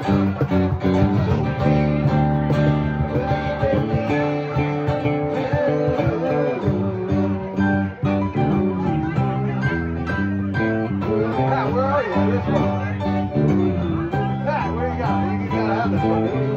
Pat, where are you? This one. Pat, where you got? You gotta have this one.